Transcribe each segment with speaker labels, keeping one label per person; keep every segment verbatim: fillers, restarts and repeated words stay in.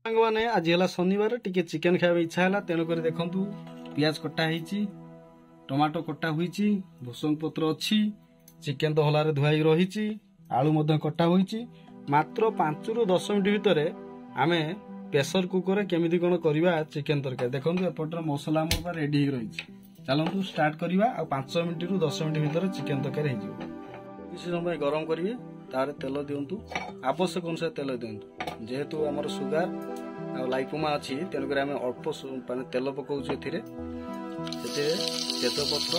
Speaker 1: मैंने आज है शनिवार टी चिकेन खाया इच्छा है तेणुक देखु पियाज कटा होती टमाटो कटा हुई भूसंग पत्र अच्छी चिकेन तो हलारे धुआई रही आलू कटा हुई मात्र पांच रु दस मिनिट भितर आम प्रेसर कुकर केमी कौन करवा चिकेन तरकारी देखो एपटर मसला मोर रेडी रही चलतु स्टार्ट करवा आ पांच मिनिट रु दस मिनिट भितर चिकेन तरकारी हो किसी समय गरम करेंगे तार तेल दिंतु आवश्यक अनुसार तेल दिंतु जेहेतु आमर सुगार आ लाइपोमा अच्छी तेणुक आम अल्प माने तेल पकाउछु एथिरे से तेजपत्र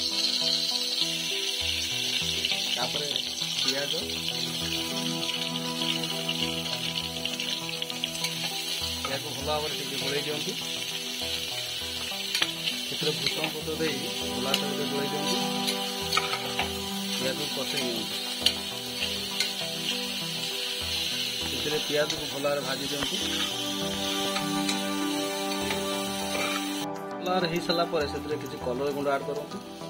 Speaker 1: तापरे पियाज पियाज को भल भाव में गोल दिंतु भूसंग पत्र दे भल भाव में गोल दिंतु पियाज को कषे दिंतु पियाज को भल भाव भाजी दिंतु कलर हो सारा पर से किसी कलर गुंड आड करूँ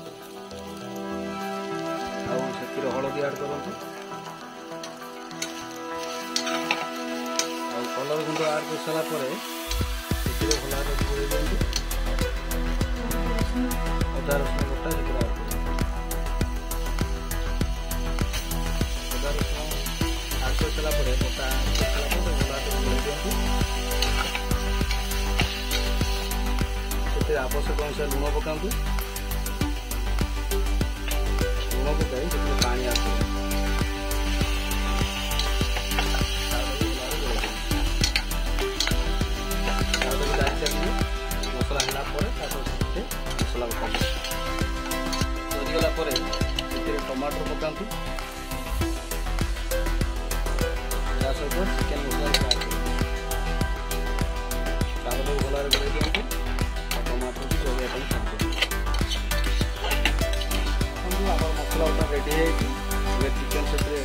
Speaker 1: से हलदी आड करूँ कलर गुंड आड कर सारा पर भल भाव गोल दिंतु अदा रसुण बटा से अदा रसुण आड कर सारा बटा भल भाव गोल दिंतु आवश्यक अनुसार लुण पकातु लुण पकाई पानी आस मसला मसला पका सरीगला टमाटर पकातु सहित चिकेन मसला भल भाव गोल दिखाँ टमाटर भी जोड़िया मसला रेडी है चिकेन से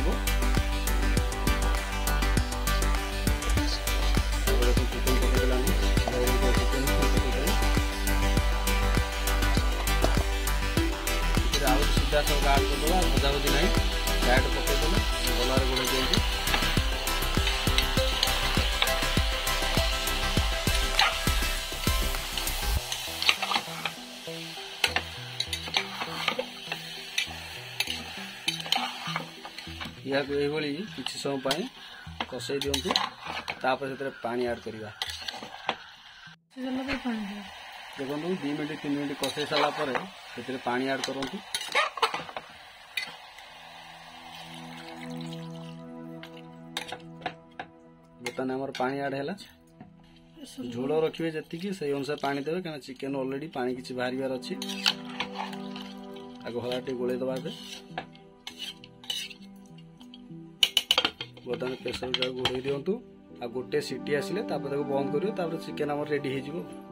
Speaker 1: आलू सीधा सब आड करदे भजा भजी ना डायरेक्ट पकईदे भल भाव गोल दिखाँ यह किसी समय कषे दिंतु तापर से पानी आड करवा देखो दु मिनट तीन मिनट कषे सारापर से पानी आड करूँ बर्तमान आम पानी आड है झोल रखिए जी से अनुसार पानी देवे क्या चिकेन ऑलरेडी पानी किसी बाहर अच्छी आगे हला टे गोल दबा बर्तमान प्रेसर गोल दिंतु आ गोटे सीटी आसिले बंद कर चिकेन आम रेडी हो।